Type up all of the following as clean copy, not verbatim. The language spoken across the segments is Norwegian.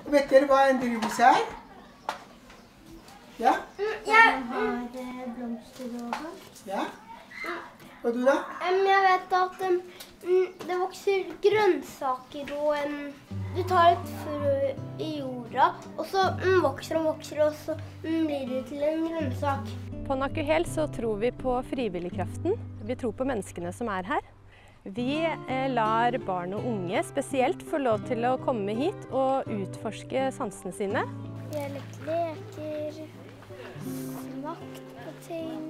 Vet dere hva en drivhus er? Ja? Den har blomster og sånn. Ja? Og du da? Jeg vet at det vokser grønnsaker og du tar et frø i jorda, og så vokser og så blir det til en grønnsak. På NaKuHel så tror vi på frivilligkraften. Vi tror på menneskene som er her. Vi lar barn og unge spesielt få lov til å komme hit og utforske sansene sine. Vi har litt leker, smakt på ting,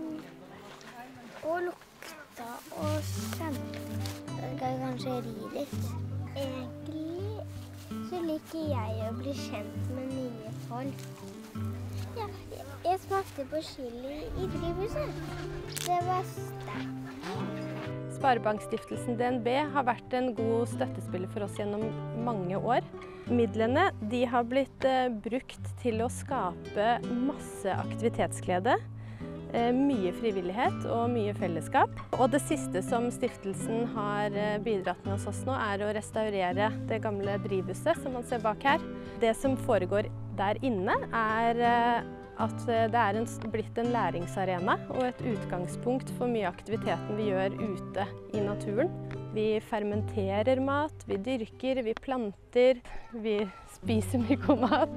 og lukta og kjent. Jeg kan kanskje ri litt. Egentlig så liker jeg å bli kjent med nye folk. Ja, jeg smakte på chili i drivhuset. Det var sterkt. Sparebankstiftelsen DNB har vært en god støttespiller for oss gjennom mange år. Midlene de har blitt brukt til å skape masse aktivitetsglede, mye frivillighet og mye fellesskap. Og det siste som stiftelsen har bidratt med hos oss nå, er å restaurere det gamle drivhuset som man ser bak her. Det som foregår der inne er at det er blitt en læringsarena og et utgangspunkt for mye aktiviteten vi gjør ute i naturen. Vi fermenterer mat, vi dyrker, vi planter, vi spiser mye god mat.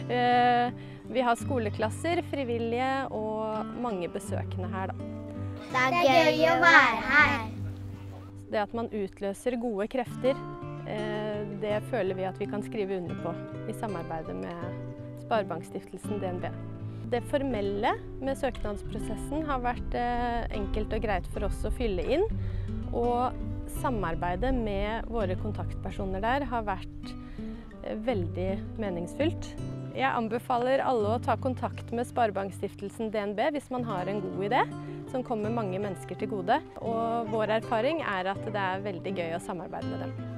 Vi har skoleklasser, frivillige og mange besøkende her, da. Det er gøy å være her. Det at man utløser gode krefter, det føler vi at vi kan skrive under på i samarbeidet med Sparebankstiftelsen DNB. Det formelle med søknadsprosessen har vært enkelt og greit for oss å fylle inn, og samarbeidet med våre kontaktpersoner der har vært veldig meningsfylt. Jeg anbefaler alle å ta kontakt med Sparebankstiftelsen DNB hvis man har en god idé som kommer mange mennesker til gode. Og vår erfaring er at det er veldig gøy å samarbeide med dem.